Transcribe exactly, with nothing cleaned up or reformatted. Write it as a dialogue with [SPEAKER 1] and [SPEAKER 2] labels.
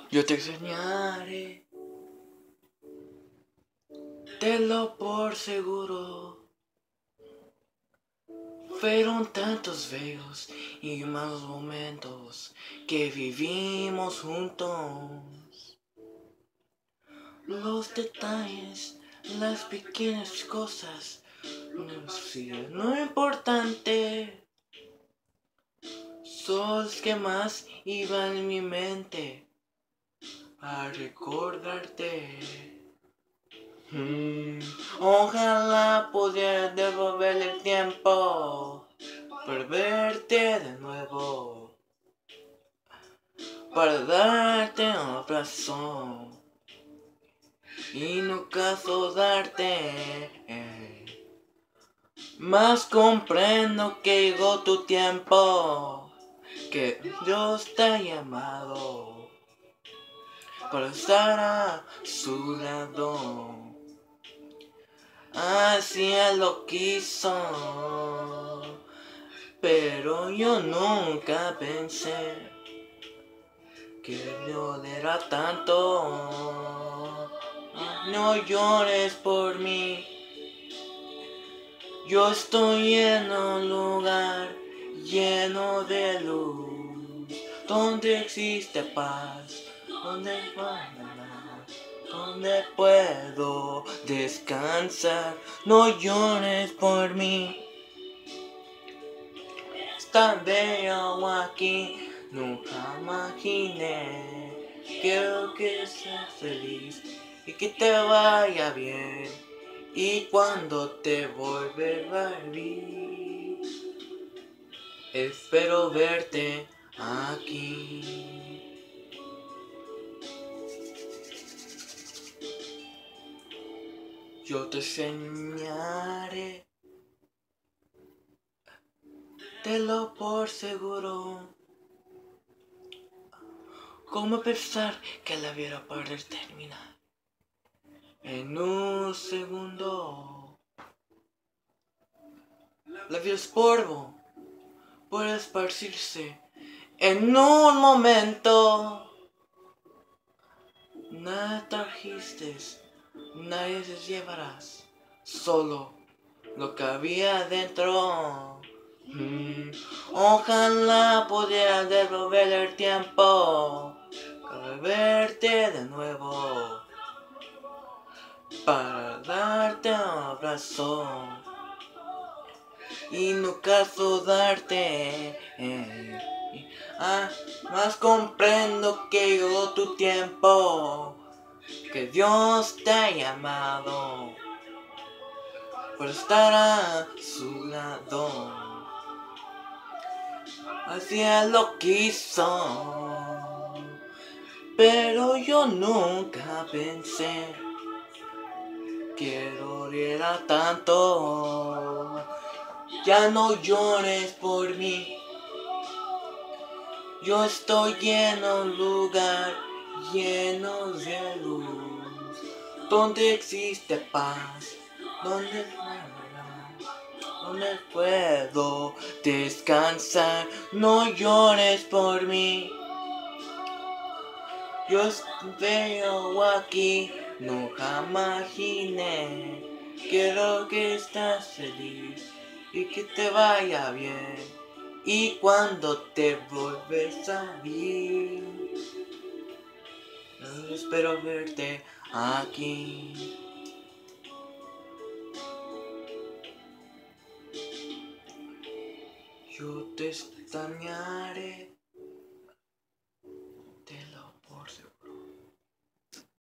[SPEAKER 1] Yo te extrañaré, tenlo por seguro. Fueron tantos bellos y malos momentos que vivimos juntos. Los detalles, las pequeñas cosas, no sé, no es importante. Son los que más iban en mi mente a recordarte. Mm, ojalá pudiera devolver el tiempo para verte de nuevo, para darte un abrazo y nunca darte. Más comprendo que llegó tu tiempo, que Dios te ha llamado para estar a su lado. Así él lo quiso, pero yo nunca pensé que me doliera tanto. No llores por mí, yo estoy en un lugar lleno de luz, donde existe paz, donde donde puedo descansar. No llores por mí, es tan bello aquí, nunca imaginé. Quiero que seas feliz y que te vaya bien, y cuando te vuelva a ver, espero verte aquí. Yo te enseñaré, tenlo por seguro. ¿Cómo pensar que la vida puede terminar en un segundo? La vida es polvo, puede esparcirse en un momento. Nada trajiste, nadie se llevarás, solo lo que había dentro. Mm, ojalá pudiera devolver el tiempo para verte de nuevo, para darte un abrazo y nunca darte. Eh, ah, más comprendo que llegó tu tiempo, que Dios te ha llamado por estar a su lado. Así él lo quiso, pero yo nunca pensé que doliera tanto. Ya no llores por mí, yo estoy en un lugar lleno de luz, donde existe paz, donde donde puedo descansar. No llores por mí, yo veo aquí, nunca imaginé. Quiero que estés feliz y que te vaya bien, y cuando te vuelves a ver, espero verte aquí. Yo te extrañaré,